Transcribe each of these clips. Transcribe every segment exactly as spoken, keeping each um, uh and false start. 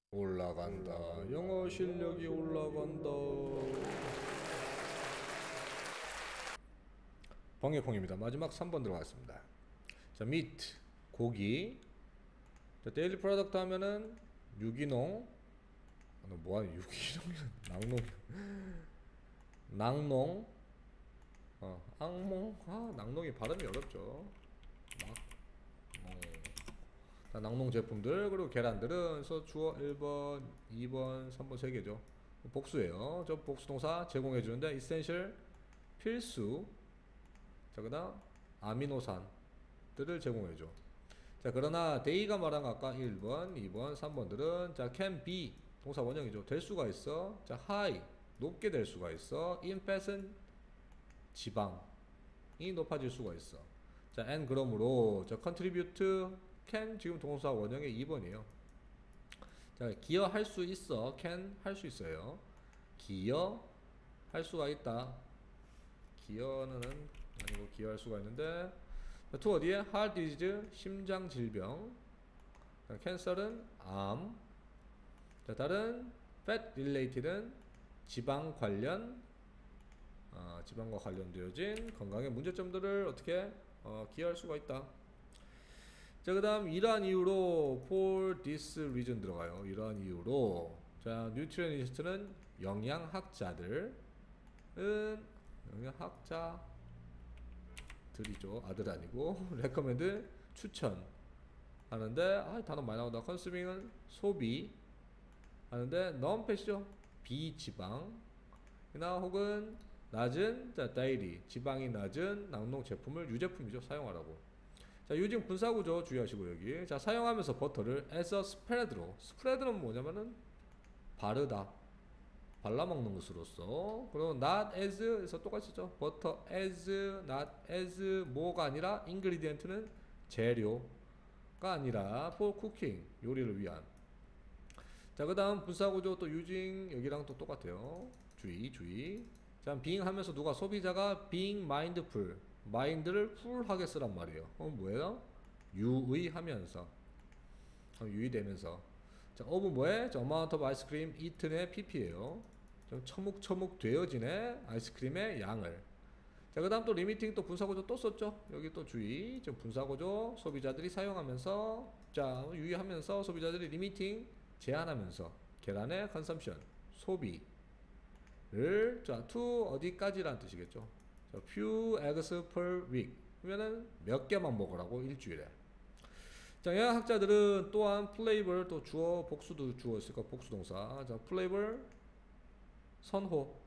올라간다. 영어 실력이 올라간다. 번개콩입니다. 마지막 삼 번 들어가겠습니다. 자, meat 고기. 자, 데일리 프로덕트 하면은 유기농. 아, 너 뭐하냐? 유기농이란 낙농. 낙농. 어, 악몽. 아, 낙농이 발음이 어렵죠. 낙농. 자, 낙농 제품들. 그리고 계란들은 그래서 주어 일 번, 이 번, 삼 번 세 개죠. 복수예요. 저 복수동사 제공해주는데 essential 필수. 자, 그 다음 아미노산들을 제공해줘. 자, 그러나 데이가 말한 거 아까 일 번, 이 번, 삼 번들은 자 can be 동사 원형이죠. 될 수가 있어. 자, high 높게 될 수가 있어. in fat은 지방이 높아질 수가 있어. 자, and 그러므로 자 contribute can 지금 동사 원형의 이 번이에요. 자, 기여할 수 있어. can 할 수 있어요. 기여할 수가 있다. 기여는 아니고 기여할 수가 있는데 to 어디에? heart disease 심장 질병. 캔서는 암. 자, 다른 fat related는 지방 관련 어, 지방과 관련되어진 건강의 문제점들을 어떻게 어, 기여할 수가 있다. 자, 그 다음 이러한 이유로 for this reason 들어가요. 이러한 이유로 자 nutritionist는 영양학자들은 영양학자들이죠. 아들 아니고 recommend 추천 하는데 아 단어 많이 나온다. consuming은 소비 하는데 non-fat이죠. 비지방이나 혹은 낮은 자 daily 지방이 낮은 낙농 제품을 유제품이죠. 사용하라고. 자, using 분사구조 주의하시고 여기 자 사용하면서 버터를 as a spread로 spread는 뭐냐면은 바르다 발라먹는 것으로서. 그리고 not as에서 똑같이 죠. butter as not as 뭐가 아니라 ingredient는 재료가 아니라 for cooking 요리를 위한. 자, 그 다음 분사구조 또 using 여기랑 또 똑같아요. 주의 주의. 자, being 하면서 누가 소비자가 being mindful 마인드를 풀하게 쓰란 말이에요. 어, 뭐예요? 유의하면서 어, 유의되면서. 자, of 뭐에? 자, amount of ice cream eaten의 pp예요. 좀 처묵처묵 되어지네 아이스크림의 양을. 자, 그 다음 또 리미팅 또 분사구조 또 썼죠. 여기 또 주의. 좀 분사구조 소비자들이 사용하면서 자 유의하면서 소비자들이 리미팅 제한하면서 계란의 consumption 소비를 자 to 어디까지란 뜻이겠죠. 자, few eggs per week 그러면은 몇 개만 먹으라고 일주일에. 자, 영양학자들은 또한 플레이블 또 주어 복수도 주어 있을까 복수 동사. 자, 플레이블 선호.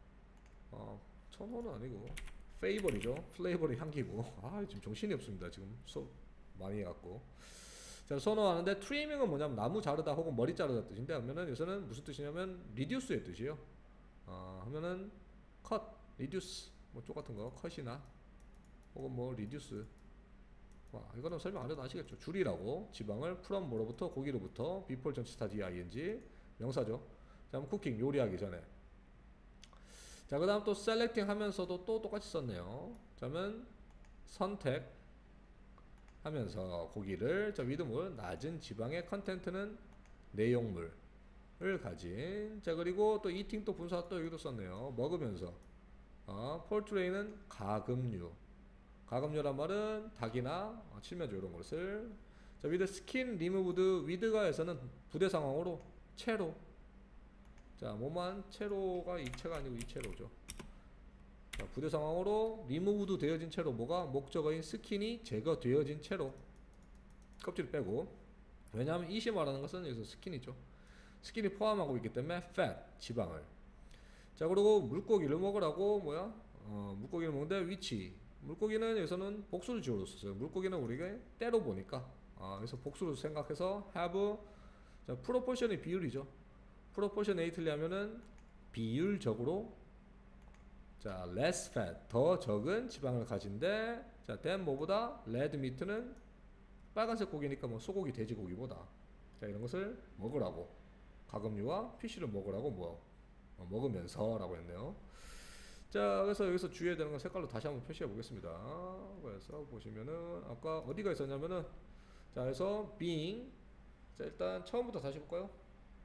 어, 선호는 아니고 페이벌이죠. 플레이벌의 향기고. 아, 지금 정신이 없습니다. 지금 수업 많이 해갖고. 자, 선호하는데 트리밍은 뭐냐면 나무 자르다 혹은 머리 자르다 뜻인데 하면은 여기서는 무슨 뜻이냐면 리듀스의 뜻이에요. 어, 하면은 컷, 리듀스 뭐 똑같은 거 컷이나 혹은 뭐 리듀스. 와, 이거는 설명 안 해도 아시겠죠. 줄이라고 지방을 from 뭐로부터 고기로부터 before 전치사 뒤에 ing 명사죠. 자, 그럼 쿠킹 요리하기 전에. 자, 그 다음 또 selecting 하면서도 또 똑같이 썼네요. 그러면 선택 하면서 고기를 자 with 뭘 낮은 지방의 컨텐트는 내용물을 가진. 자, 그리고 또 eating 또 분사 또 여기도 썼네요. 먹으면서. 어, poultry는 가금류. 가금류란 말은 닭이나 어, 칠면조 이런 것을. 자, with skin removed with가에서는 부대 상황으로 채로. 자, 뭐만 채로가 이 채가 아니고 이 채로죠. 자, 부대 상황으로 리무브드 되어진 채로 뭐가 목적어인 스킨이 제거되어진 채로 껍질을 빼고. 왜냐하면 이시 말하는 것은 여기서 스킨이죠. 스킨이 포함하고 있기 때문에 fat 지방을. 자, 그리고 물고기를 먹으라고 뭐야 어, 물고기를 먹는데 위치 물고기는 여기서는 복수를 지어로 썼어요. 물고기는 우리가 때로 보니까 아, 그래서 복수로 생각해서 have. 자, proportion의 비율이죠. proportionately 하면은 비율적으로 자 less fat 더 적은 지방을 가진데 자 than 뭐보다 red meat는 빨간색 고기니까 뭐 소고기 돼지고기보다 자 이런 것을 먹으라고 가금류와 피쉬를 먹으라고 뭐 어, 먹으면서 라고 했네요. 자, 그래서 여기서 주의해야 되는 건 색깔로 다시 한번 표시해 보겠습니다. 그래서 보시면은 아까 어디가 있었냐면은 자 그래서 being 자 일단 처음부터 다시 볼까요.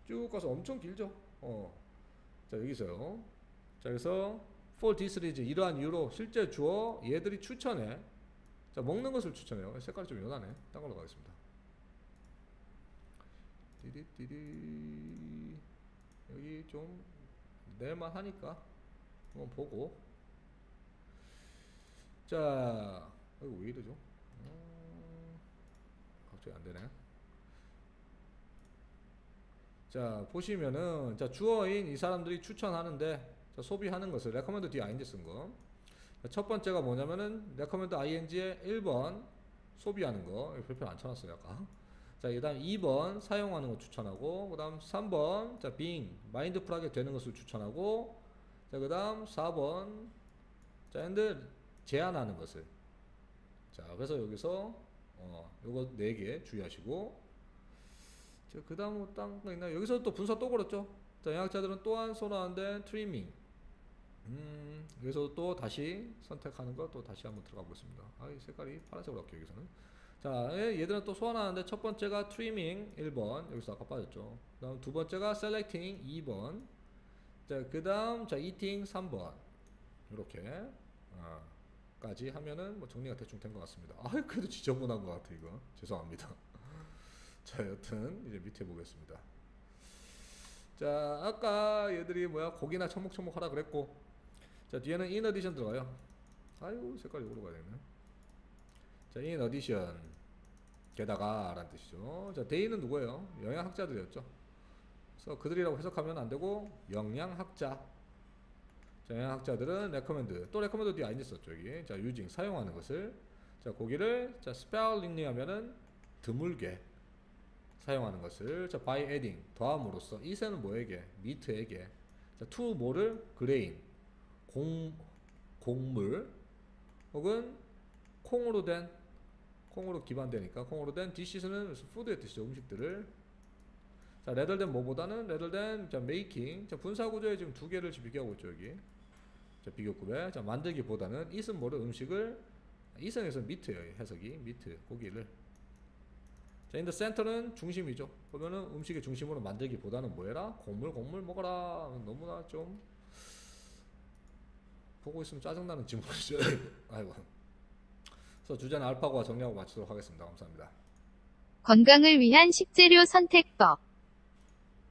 쭉 가서 엄청 길죠. 어. 자 여기서요. 자 그래서 for this reason 이러한 이유로 실제 주어 얘들이 추천해. 자 먹는 것을 추천해요. 색깔이 좀 연하네. 딴 걸로 가겠습니다. 띠디띠디 여기 좀 낼만 하니까 한번 보고. 자 이거 왜 이러죠? 음, 갑자기 안 되네. 자 보시면은 자 주어인 이 사람들이 추천하는데 자, 소비하는 것을 recommend 뒤에 ing 쓴 거. 첫 번째가 뭐냐면은 recommend ing의 일 번 소비하는 거. 별표 안 쳐놨어요 아까. 자 그 다음 이 번 사용하는 거 추천하고, 그 다음 삼 번 자 being 마인드풀하게 되는 것을 추천하고, 자 그 다음 사 번 자 and 제한하는 것을. 자 그래서 여기서 어 요거 네 개 주의하시고, 자 그 다음 뭐 딴 거 있나? 여기서 또 분사 또 걸었죠. 자 영학자들은 또한 선호하는데 트리밍. 음 여기서 또 다시 선택하는 거 또 다시 한번 들어가 보겠습니다. 아 이 색깔이 파란색으로 할게요 여기서는. 자 얘들은 또 소환하는데 첫 번째가 트리밍 일 번 여기서 아까 빠졌죠. 그 다음 두 번째가 셀렉팅 이 번. 자 그 다음 자 이팅 삼 번 이렇게 아, 까지 하면은 뭐 정리가 대충 된 것 같습니다. 아 그래도 지저분한 것 같아 이거. 죄송합니다. 자 여튼 이제 밑에 보겠습니다. 자 아까 얘들이 뭐야 고기나 첨목첨목 하라 그랬고, 자 뒤에는 in addition 들어가요. 아이고 색깔이 이걸로 가야 되네. 자 in addition 게다가 라는 뜻이죠. 자 they는 누구예요? 영양학자들이었죠. 그래서 그들이라고 해석하면 안되고 영양학자. 자 영양학자들은 recommend 또 recommend 뒤에 ing 썼죠 여기. 자 using 사용하는 것을. 자 거기를 자 spellingly 하면은 드물게 사용하는 것을. 자 by adding 더함으로써 이세는 뭐에게? meat에게. 자 to 뭐를? grain 공 곡물 혹은 콩으로 된 콩으로 기반되니까 콩으로 된 dishes는 푸드의 뜻이죠. 음식들을. 자 rather than 뭐보다는 rather than 자 making 자 분사 구조에 지금 두 개를 지금 비교하고 있죠 여기. 자 비교급에 자 만들기보다는 it은 뭐를? 음식을. it은 여기서 meat예요 해석이. meat 고기를. 자, in the center는 중심이죠. 그러면은 음식의 중심으로 만들기보다는 뭐해라? 곡물, 곡물 먹어라. 너무나 좀 보고 있으면 짜증나는 질문이죠. 아이고. 그래서 주제는 알파고와 정리하고 마치도록 하겠습니다. 감사합니다. 건강을 위한 식재료 선택법.